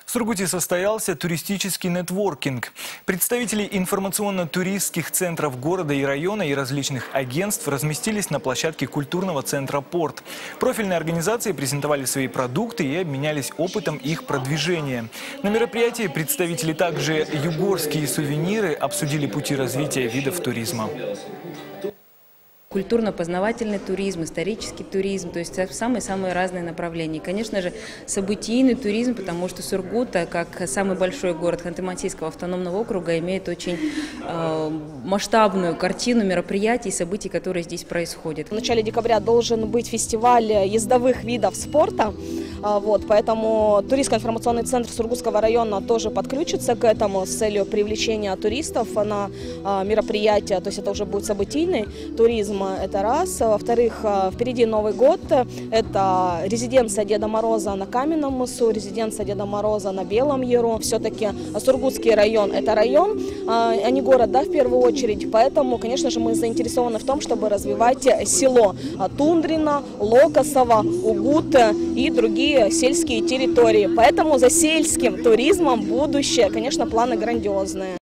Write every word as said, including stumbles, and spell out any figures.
В Сургуте состоялся туристический нетворкинг. Представители информационно-туристских центров города и района и различных агентств разместились на площадке культурного центра «Порт». Профильные организации презентовали свои продукты и обменялись опытом их продвижения. На мероприятии представители также югорские сувениры обсудили пути развития видов туризма. Культурно-познавательный туризм, исторический туризм, то есть самые-самые разные направления. И, конечно же, событийный туризм, потому что Сургут, как самый большой город Ханты-Мансийского автономного округа, имеет очень э, масштабную картину мероприятий и событий, которые здесь происходят. В начале декабря должен быть фестиваль ездовых видов спорта. Вот, поэтому туристско-информационный центр Сургутского района тоже подключится к этому с целью привлечения туристов на мероприятия. То есть это уже будет событийный туризм, это раз. Во-вторых, впереди Новый год. Это резиденция Деда Мороза на Каменном мысу, резиденция Деда Мороза на Белом Яру. Все-таки Сургутский район – это район, а не город, да, в первую очередь. Поэтому, конечно же, мы заинтересованы в том, чтобы развивать село Тундрино, Локосово, Угут и другие сельские территории. Поэтому за сельским туризмом будущее, конечно, планы грандиозные.